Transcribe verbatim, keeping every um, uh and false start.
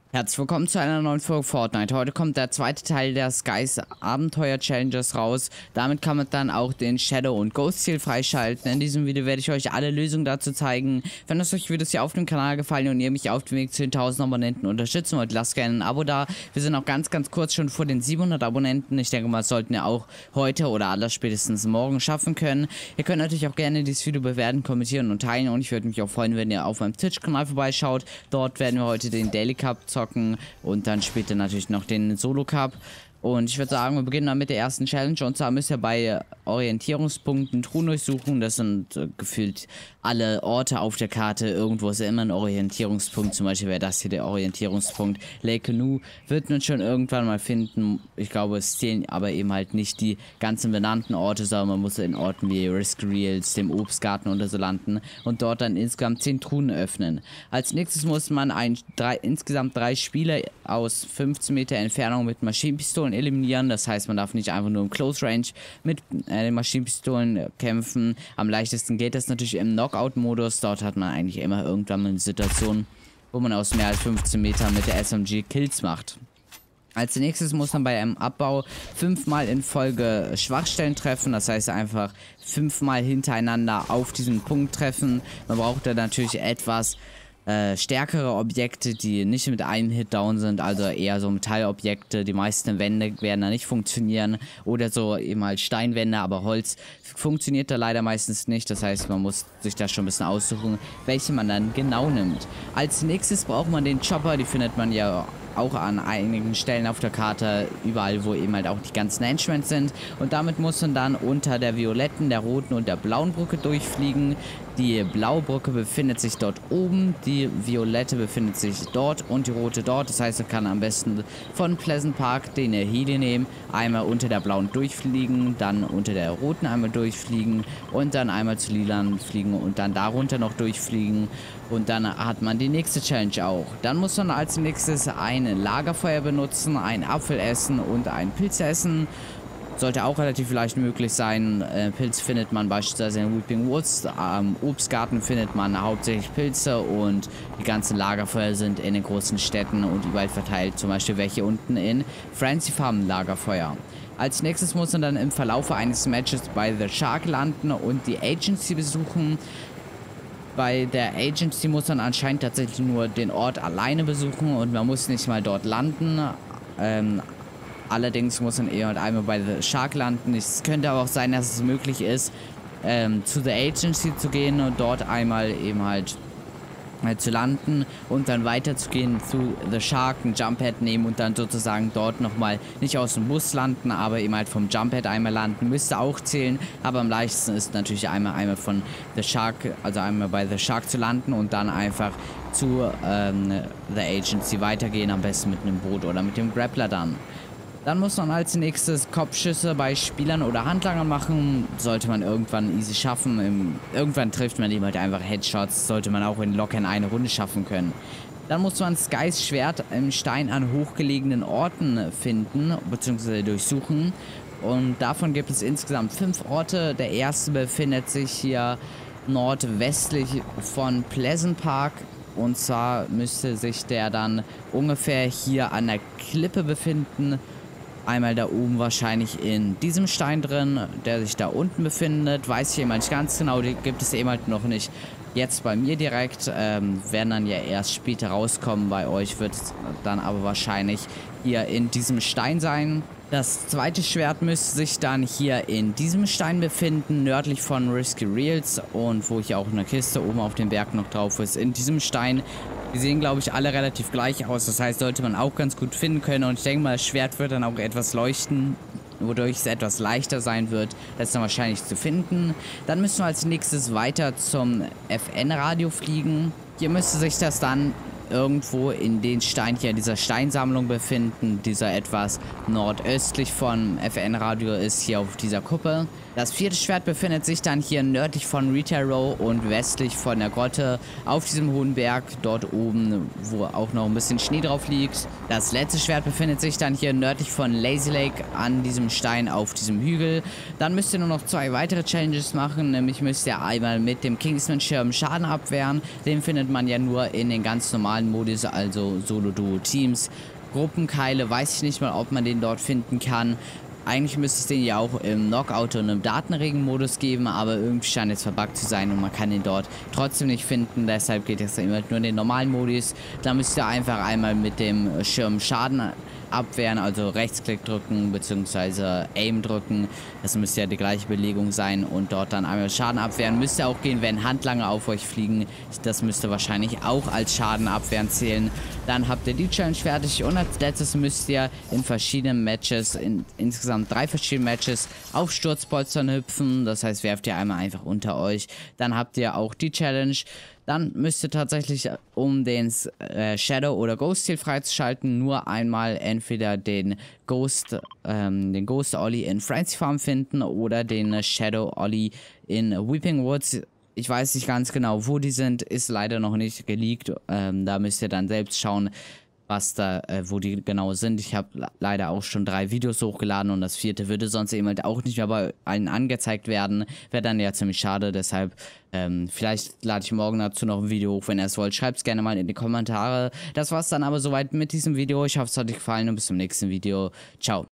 Herzlich willkommen zu einer neuen Folge Fortnite. Heute kommt der zweite Teil der Skies Abenteuer Challenges raus. Damit kann man dann auch den Shadow und Ghost Ziel freischalten. In diesem Video werde ich euch alle Lösungen dazu zeigen. Wenn es euch Videos hier auf dem Kanal gefallen und ihr mich auf dem Weg zu den tausend Abonnenten unterstützen wollt, lasst gerne ein Abo da. Wir sind auch ganz ganz kurz schon vor den siebenhundert Abonnenten. Ich denke mal, das sollten wir auch heute oder aller spätestens morgen schaffen können. Ihr könnt natürlich auch gerne dieses Video bewerten, kommentieren und teilen. Und ich würde mich auch freuen, wenn ihr auf meinem Twitch-Kanal vorbeischaut. Dort werden wir heute den Daily Cup zocken und dann später natürlich noch den Solo Cup. Und ich würde sagen, wir beginnen dann mit der ersten Challenge. Und zwar müsst ihr bei Orientierungspunkten Truhen durchsuchen. Das sind äh, gefühlt alle Orte auf der Karte. Irgendwo ist immer ein Orientierungspunkt. Zum Beispiel wäre das hier der Orientierungspunkt. Lake Canoe wird man schon irgendwann mal finden. Ich glaube, es zählen aber eben halt nicht die ganzen benannten Orte, sondern man muss in Orten wie Risk Reels, dem Obstgarten oder so landen und dort dann insgesamt zehn Truhen öffnen. Als nächstes muss man ein, drei, insgesamt drei Spieler aus fünfzehn Meter Entfernung mit Maschinenpistolen eliminieren. Das heißt, man darf nicht einfach nur im Close Range mit äh, Maschinenpistolen kämpfen. Am leichtesten geht das natürlich im Knockout-Modus. Dort hat man eigentlich immer irgendwann mal eine Situation, wo man aus mehr als fünfzehn Metern mit der S M G Kills macht. Als nächstes muss man bei einem Abbau fünfmal in Folge Schwachstellen treffen. Das heißt einfach fünfmal hintereinander auf diesen Punkt treffen. Man braucht da natürlich etwas Äh, stärkere Objekte, die nicht mit einem Hit down sind, also eher so Metallobjekte. Die meisten Wände werden da nicht funktionieren oder so eben halt Steinwände, aber Holz funktioniert da leider meistens nicht. Das heißt, man muss sich da schon ein bisschen aussuchen, welche man dann genau nimmt. Als nächstes braucht man den Chopper, die findet man ja auch an einigen Stellen auf der Karte, überall wo eben halt auch die ganzen Henchmen sind. Und damit muss man dann unter der violetten, der roten und der blauen Brücke durchfliegen. Die blaue Brücke befindet sich dort oben, die violette befindet sich dort und die rote dort. Das heißt, man kann am besten von Pleasant Park den Heli nehmen, einmal unter der blauen durchfliegen, dann unter der roten einmal durchfliegen und dann einmal zu lilan fliegen und dann darunter noch durchfliegen. Und dann hat man die nächste Challenge auch. Dann muss man als nächstes ein Lagerfeuer benutzen, einen Apfel essen und einen Pilz essen. Sollte auch relativ leicht möglich sein. Äh, Pilz findet man beispielsweise in Weeping Woods. Am Obstgarten findet man hauptsächlich Pilze und die ganzen Lagerfeuer sind in den großen Städten und überall verteilt. Zum Beispiel welche unten in Frenzy Farm Lagerfeuer. Als nächstes muss man dann im Verlauf eines Matches bei The Shark landen und die Agency besuchen. Bei der Agency muss man anscheinend tatsächlich nur den Ort alleine besuchen und man muss nicht mal dort landen. Ähm, allerdings muss man eher einmal bei The Shark landen. Es könnte aber auch sein, dass es möglich ist, ähm, zu The Agency zu gehen und dort einmal eben halt äh, zu landen und dann weiterzugehen zu The Shark, ein Jumppad nehmen und dann sozusagen dort nochmal nicht aus dem Bus landen, aber eben halt vom Jumppad einmal landen. Müsste auch zählen, aber am leichtesten ist natürlich einmal einmal von The Shark, also einmal bei The Shark zu landen und dann einfach zu ähm, The Agency weitergehen, am besten mit einem Boot oder mit dem Grappler dann. Dann muss man als nächstes Kopfschüsse bei Spielern oder Handlangern machen. Sollte man irgendwann easy schaffen. Im, irgendwann trifft man eben halt einfach Headshots. Sollte man auch in locker in eine Runde schaffen können. Dann muss man Skys Schwert im Stein an hochgelegenen Orten finden bzw. durchsuchen. Und davon gibt es insgesamt fünf Orte. Der erste befindet sich hier nordwestlich von Pleasant Park. Und zwar müsste sich der dann ungefähr hier an der Klippe befinden. Einmal da oben wahrscheinlich in diesem Stein drin, der sich da unten befindet. Weiß ich immer nicht ganz genau, die gibt es eben halt noch nicht jetzt bei mir direkt. Ähm, werden dann ja erst später rauskommen. Bei euch wird es dann aber wahrscheinlich hier in diesem Stein sein. Das zweite Schwert müsste sich dann hier in diesem Stein befinden, nördlich von Risky Reels und wo hier auch eine Kiste oben auf dem Berg noch drauf ist, in diesem Stein. Die sehen, glaube ich, alle relativ gleich aus, das heißt, sollte man auch ganz gut finden können und ich denke mal, das Schwert wird dann auch etwas leuchten, wodurch es etwas leichter sein wird, das dann wahrscheinlich zu finden. Dann müssen wir als nächstes weiter zum F N-Radio fliegen. Hier müsste sich das dann irgendwo in den Stein hier, dieser Steinsammlung befinden, dieser etwas nordöstlich von F N-Radio ist, hier auf dieser Kuppe. Das vierte Schwert befindet sich dann hier nördlich von Retail Row und westlich von der Grotte auf diesem hohen Berg, dort oben, wo auch noch ein bisschen Schnee drauf liegt. Das letzte Schwert befindet sich dann hier nördlich von Lazy Lake an diesem Stein auf diesem Hügel. Dann müsst ihr nur noch zwei weitere Challenges machen, nämlich müsst ihr einmal mit dem Kingsman-Schirm Schaden abwehren. Den findet man ja nur in den ganz normalen normalen Modus, also Solo-Duo-Teams. Gruppenkeile, weiß ich nicht mal, ob man den dort finden kann. Eigentlich müsste es den ja auch im Knockout und im Datenregenmodus geben, aber irgendwie scheint es verbuggt zu sein und man kann den dort trotzdem nicht finden. Deshalb geht es immer nur in den normalen Modus. Da müsst ihr einfach einmal mit dem Schirm Schaden abwehren, also Rechtsklick drücken bzw. Aim drücken. Das müsste ja die gleiche Belegung sein und dort dann einmal Schaden abwehren. Müsste auch gehen, wenn Handlanger auf euch fliegen. Das müsste wahrscheinlich auch als Schaden abwehren zählen. Dann habt ihr die Challenge fertig und als letztes müsst ihr in verschiedenen Matches, in insgesamt drei verschiedene Matches, auf Sturzpolstern hüpfen. Das heißt, werft ihr einmal einfach unter euch. Dann habt ihr auch die Challenge. Dann müsst ihr tatsächlich, um den äh, Shadow oder Ghost Ziel freizuschalten, nur einmal entweder den Ghost, ähm, den Ghost Ollie in Frenzy Farm finden oder den Shadow Ollie in Weeping Woods. Ich weiß nicht ganz genau, wo die sind, ist leider noch nicht geleakt. Ähm, da müsst ihr dann selbst schauen, was da, äh, wo die genau sind. Ich habe leider auch schon drei Videos hochgeladen und das vierte würde sonst eben halt auch nicht mehr bei allen angezeigt werden. Wäre dann ja ziemlich schade, deshalb ähm, vielleicht lade ich morgen dazu noch ein Video hoch, wenn ihr es wollt. Schreibt es gerne mal in die Kommentare. Das war's dann aber soweit mit diesem Video. Ich hoffe, es hat euch gefallen und bis zum nächsten Video. Ciao.